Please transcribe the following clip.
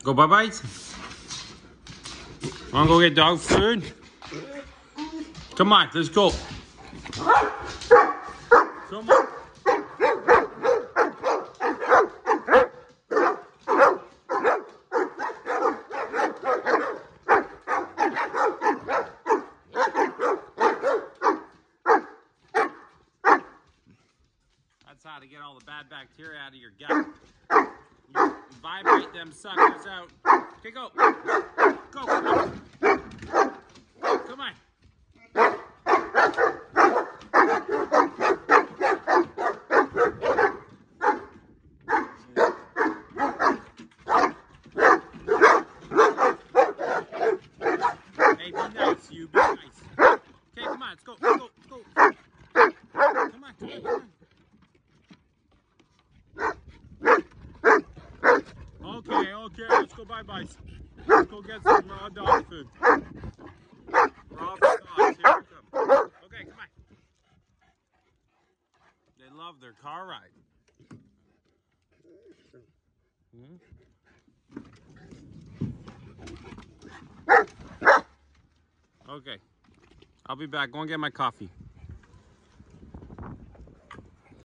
Go bye-bye. Wanna go get dog food? Come on, let's go. Come on. That's how to get all the bad bacteria out of your gut. You vibrate them suckers out. Okay, go. Go, come on. Come on. Hey, be nice, you. Be nice. Okay, come on. Let's go. Let's go. Let's go. Come on. Come on. Come on. Okay, let's go bye-bye. Let's go get some raw dog food. Raw dogs, here we come. Okay, come on. They love their car ride. Okay, I'll be back. Go and get my coffee.